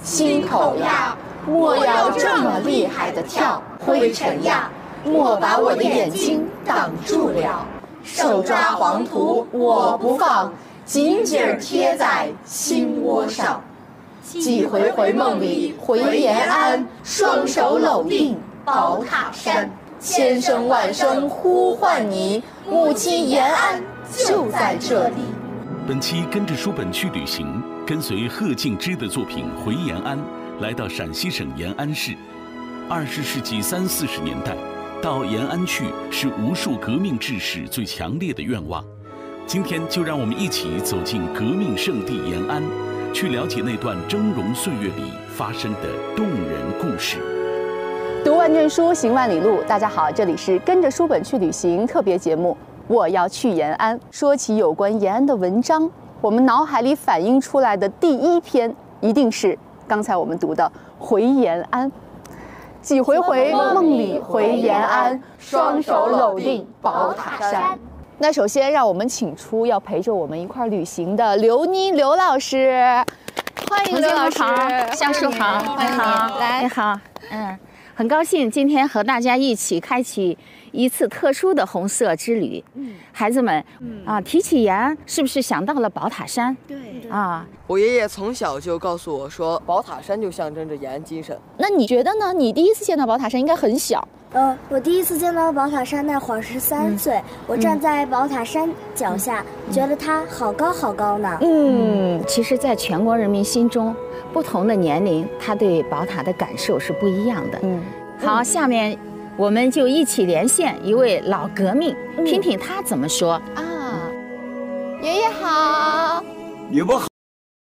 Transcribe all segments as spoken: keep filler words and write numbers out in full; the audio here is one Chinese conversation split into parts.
心口呀，莫要这么厉害的跳，灰尘呀，莫把我的眼睛挡住了。手抓黄土我不放，紧紧贴在心窝上。几回回梦里回延安，双手搂定宝塔山。千声万声呼唤你，母亲延安就在这里。 本期跟着书本去旅行，跟随贺敬之的作品《回延安》，来到陕西省延安市。二十世纪三四十年代，到延安去是无数革命志士最强烈的愿望。今天就让我们一起走进革命圣地延安，去了解那段峥嵘岁月里发生的动人故事。 读万卷书，行万里路。大家好，这里是跟着书本去旅行特别节目。我要去延安。说起有关延安的文章，我们脑海里反映出来的第一篇，一定是刚才我们读的《回延安》。几回回梦里回延安，双手搂定宝塔山。那首先让我们请出要陪着我们一块旅行的刘妮刘老师，欢迎刘老师。 夏树好， 欢迎你来。 你好，嗯，很高兴今天和大家一起开启一次特殊的红色之旅。嗯，孩子们，嗯啊，提起延安，是不是想到了宝塔山？ 对啊， 我爷爷从小就告诉我说，宝塔山就象征着延安精神。 那你觉得呢？你第一次见到宝塔山应该很小。 呃，我第一次见到宝塔山那会儿是三岁，嗯、我站在宝塔山脚下，嗯、觉得它好高好高呢。 嗯，其实，在全国人民心中，不同的年龄，他对宝塔的感受是不一样的。嗯，好，下面我们就一起连线一位老革命，嗯、听听他怎么说啊。爷爷好， 你们好。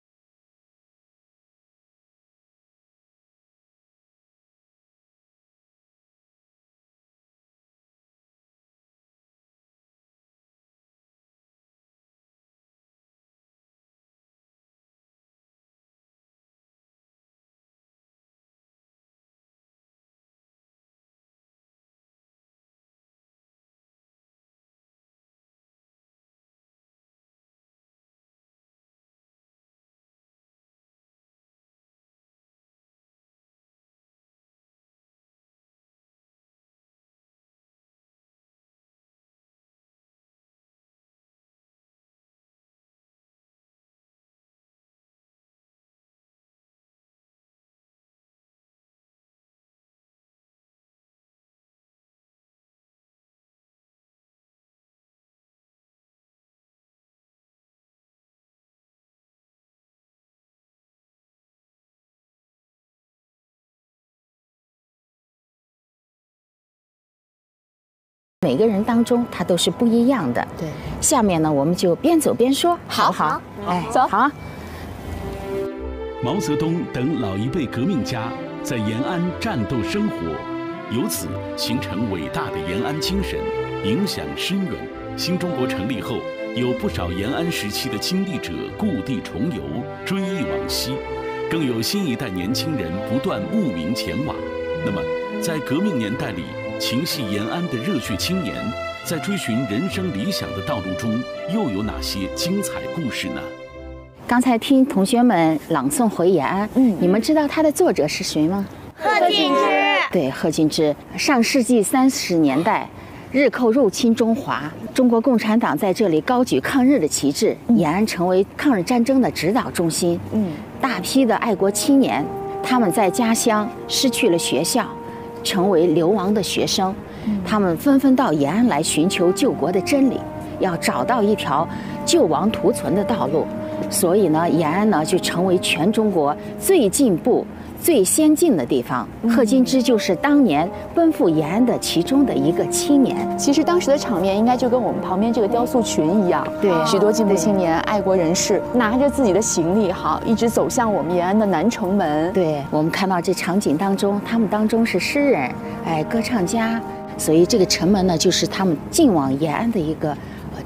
每个人当中，他都是不一样的。对，下面呢，我们就边走边说，好不好？哎， 走好。 毛泽东等老一辈革命家在延安战斗生活，由此形成伟大的延安精神，影响深远。新中国成立后，有不少延安时期的亲历者故地重游，追忆往昔，更有新一代年轻人不断慕名前往。那么，在革命年代里，情系延安的热血青年，在追寻人生理想的道路中，又有哪些精彩故事呢？ 刚才听同学们朗诵《回延安》，嗯，你们知道它的作者是谁吗？ 贺敬之。 对，贺敬之。上世纪三十年代，日寇入侵中华，中国共产党在这里高举抗日的旗帜，延安成为抗日战争的指导中心。嗯，大批的爱国青年，他们在家乡失去了学校，成为流亡的学生，他们纷纷到延安来寻求救国的真理，要找到一条救亡图存的道路。所以呢，延安呢就成为全中国最进步、最先进的地方。贺敬之就是当年奔赴延安的其中的一个青年。 其实当时的场面应该就跟我们旁边这个雕塑群一样，对，许多进步青年、爱国人士拿着自己的行李，哈，一直走向我们延安的南城门。 对，我们看到这场景当中，他们当中是诗人，哎，歌唱家，所以这个城门呢，就是他们进往延安的一个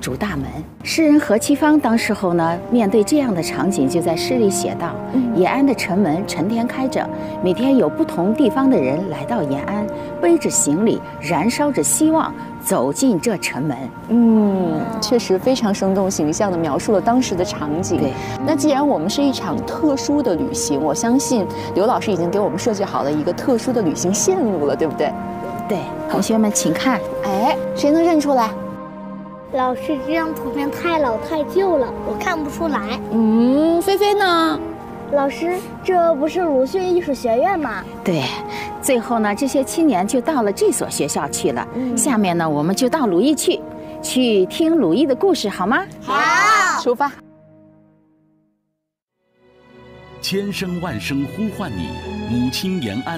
主大门。诗人何其芳当时候呢，面对这样的场景，就在诗里写道：延安的城门成天开着，每天有不同地方的人来到延安，背着行李，燃烧着希望，走进这城门。 嗯，确实非常生动形象地描述了当时的场景。 对， 那既然我们是一场特殊的旅行，我相信刘老师已经给我们设计好了一个特殊的旅行线路了，对不对？ 对，同学们请看， 哎，谁能认出来？ 老师，这张图片太老太旧了，我看不出来。 嗯，菲菲呢？ 老师，这不是鲁迅艺术学院吗？ 对，最后呢，这些青年就到了这所学校去了。嗯、下面呢，我们就到鲁艺去，去听鲁艺的故事，好吗？ 好，出发。 千声万声呼唤你，母亲延安。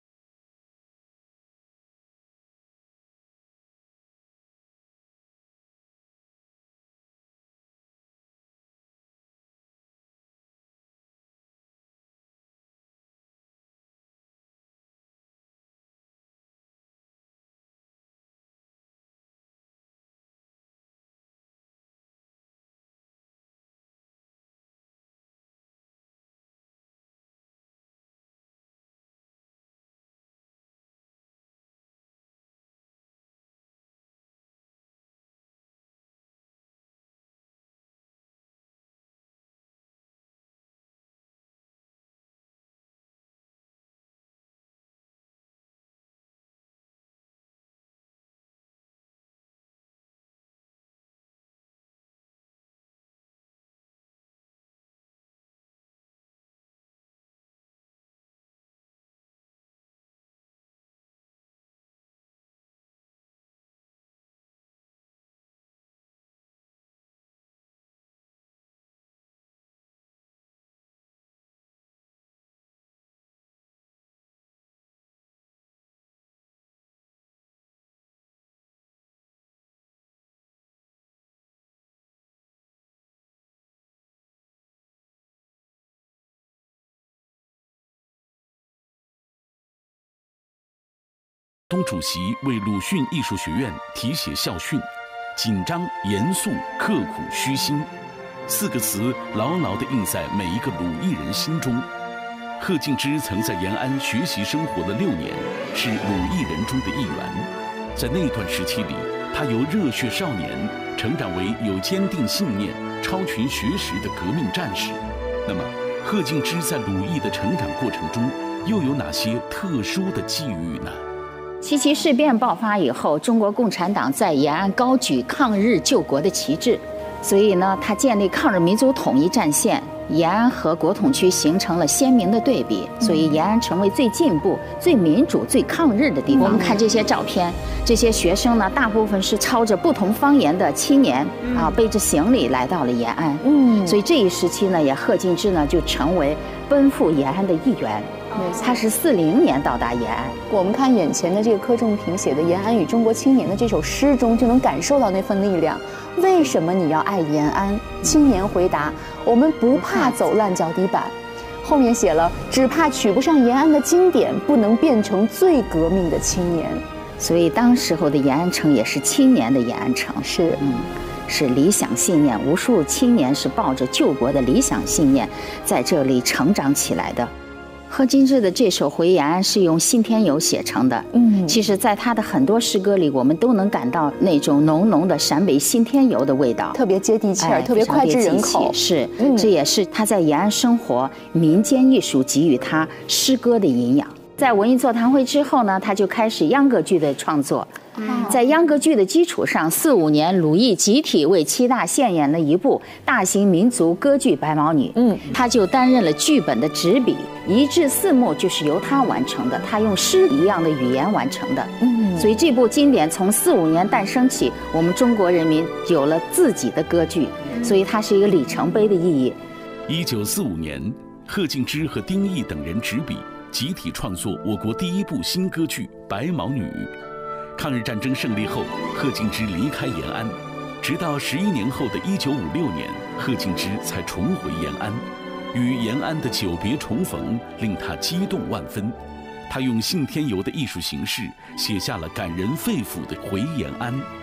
东主席为鲁迅艺术学院题写校训，紧张、严肃、刻苦、虚心，四个词牢牢地印在每一个鲁艺人心中。贺敬之曾在延安学习生活了六年，是鲁艺人中的一员。在那段时期里，他由热血少年成长为有坚定信念、超群学识的革命战士。那么，贺敬之在鲁艺的成长过程中，又有哪些特殊的际遇呢？ 七七事变爆发以后，中国共产党在延安高举抗日救国的旗帜，所以呢，他建立抗日民族统一战线，延安和国统区形成了鲜明的对比，所以延安成为最进步、最民主、最抗日的地方。我们看这些照片，这些学生呢，大部分是操着不同方言的青年啊，背着行李来到了延安。嗯，所以这一时期呢，也贺敬之呢就成为奔赴延安的一员。他是四零年到达延安。 我们看眼前的这个柯仲平写的《延安与中国青年》的这首诗中，就能感受到那份力量。为什么你要爱延安？青年回答：我们不怕走烂脚底板。后面写了：只怕取不上延安的经典，不能变成最革命的青年。 所以当时候的延安城也是青年的延安城， 是嗯。是理想信念，无数青年是抱着救国的理想信念在这里成长起来的。贺敬之的这首《回延安》是用信天游写成的。嗯，其实，在他的很多诗歌里，我们都能感到那种浓浓的陕北信天游的味道， 特别接地气儿，哎、特别脍炙人口。 是，嗯、这也是他在延安生活、民间艺术给予他诗歌的营养。在文艺座谈会之后呢，他就开始秧歌剧的创作。在秧歌剧的基础上，四五年鲁艺集体为七大献演了一部大型民族歌剧《白毛女》。嗯，他就担任了剧本的执笔，一至四幕就是由他完成的，他用诗一样的语言完成的。嗯，所以这部经典从四五年诞生起，我们中国人民有了自己的歌剧，所以它是一个里程碑的意义。 一九四五年，贺敬之和丁毅等人执笔，集体创作我国第一部新歌剧《白毛女》。抗日战争胜利后，贺敬之离开延安，直到十一年后的一九五六年，贺敬之才重回延安。与延安的久别重逢令他激动万分，他用信天游的艺术形式写下了感人肺腑的《回延安》。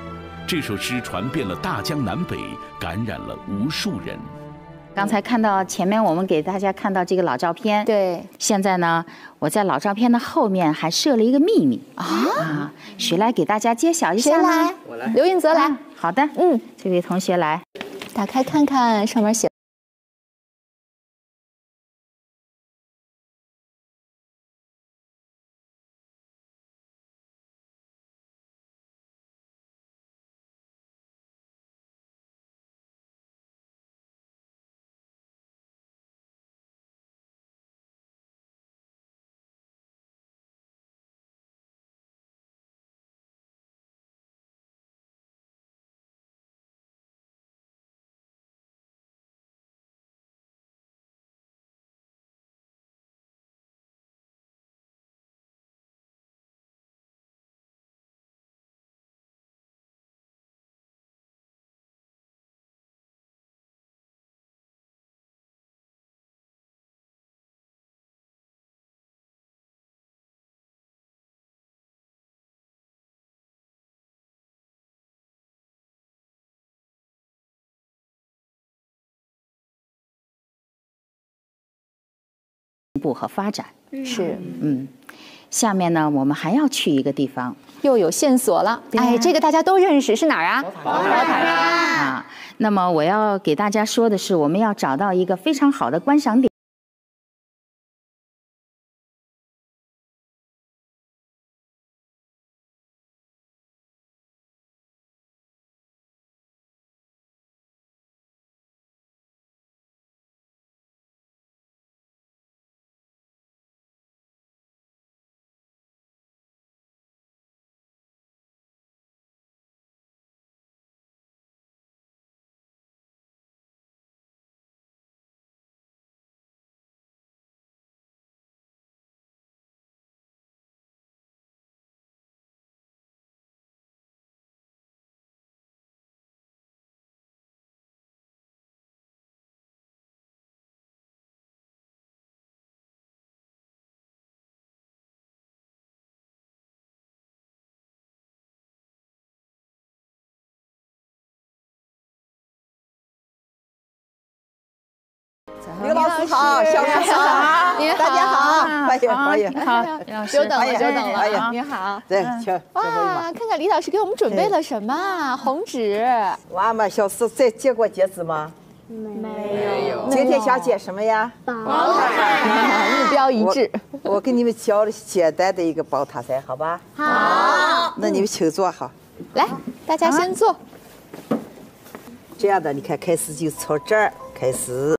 这首诗传遍了大江南北，感染了无数人。 刚才看到前面我们给大家看到这个老照片， 对， 现在呢，我在老照片的后面还设了一个秘密啊啊，谁来给大家揭晓一下呢？ 谁来？我来。刘允泽来。 好的，嗯，这位同学来， 打开看看，上面写。 步和发展是， 嗯，下面呢，我们还要去一个地方， 又有线索了。哎，这个大家都认识，是哪儿啊？ 宝塔山啊。那么我要给大家说的是，我们要找到一个非常好的观赏点。 刘老师好，小师好，大家好，欢迎欢迎， 好，久等了，久等了，你好， 对，请哇，看看李老师给我们准备了什么啊？红纸。 娃们，小时在接过节子吗？ 没有。 今天想接什么呀？ 宝塔山，目标一致。 我给你们教简单的一个宝塔山，好吧？ 好。 那你们请坐好。 来，大家先坐。 这样的，你看，开始就从这儿开始。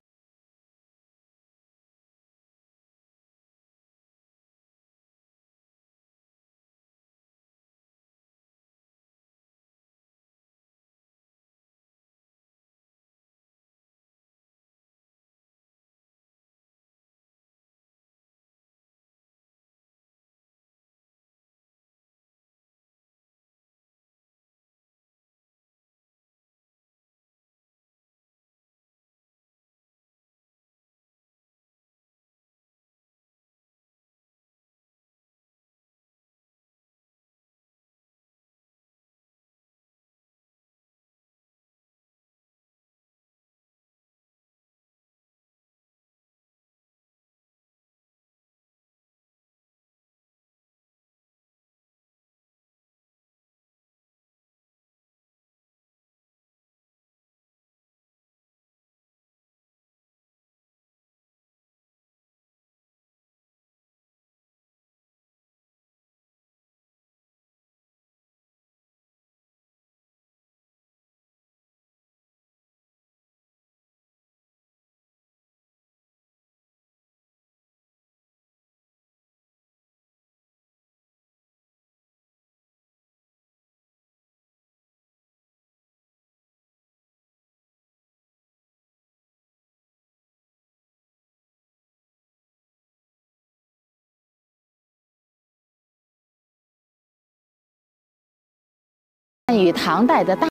与唐代的大。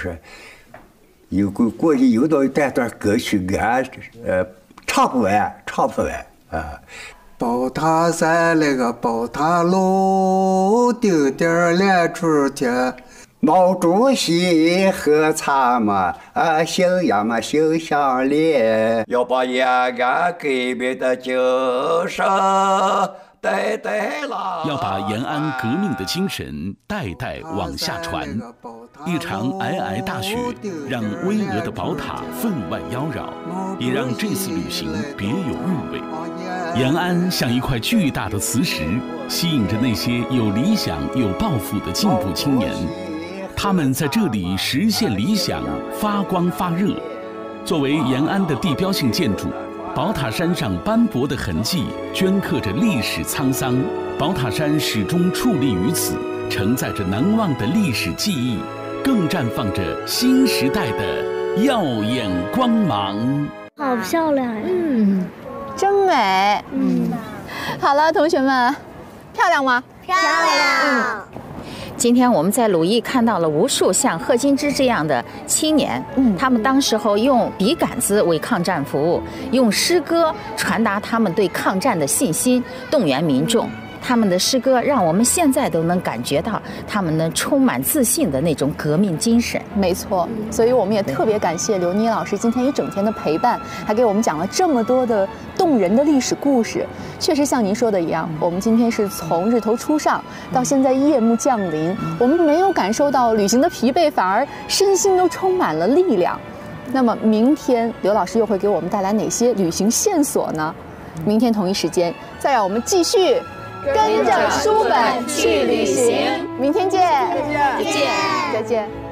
是有过过去有那一段段歌曲，俺呃唱不完，唱不完啊。 宝塔山那个宝塔楼，顶顶连春天。 毛主席和咱们啊信仰嘛心相连，要把延安革命的精神代代啦， 要把延安革命的精神代代往下传。一场皑皑大雪让巍峨的宝塔分外妖娆，也让这次旅行别有韵味。延安像一块巨大的磁石，吸引着那些有理想、有抱负的进步青年。他们在这里实现理想，发光发热。作为延安的地标性建筑，宝塔山上斑驳的痕迹镌刻着历史沧桑。宝塔山始终矗立于此，承载着难忘的历史记忆，更绽放着新时代的耀眼光芒。 好漂亮呀！ 嗯，真美。嗯，好了，同学们，漂亮吗？ 漂亮。 嗯。 今天我们在鲁艺看到了无数像贺金枝这样的青年，嗯，他们当时候用笔杆子为抗战服务，用诗歌传达他们对抗战的信心，动员民众。他们的诗歌让我们现在都能感觉到他们能充满自信的那种革命精神。 没错，所以我们也特别感谢刘妮老师今天一整天的陪伴，还给我们讲了这么多的动人的历史故事。确实像您说的一样，我们今天是从日头初上到现在夜幕降临，我们没有感受到旅行的疲惫，反而身心都充满了力量。那么明天刘老师又会给我们带来哪些旅行线索呢？明天同一时间，再让我们继续跟着书本去旅行。明天见， 再见， 再见。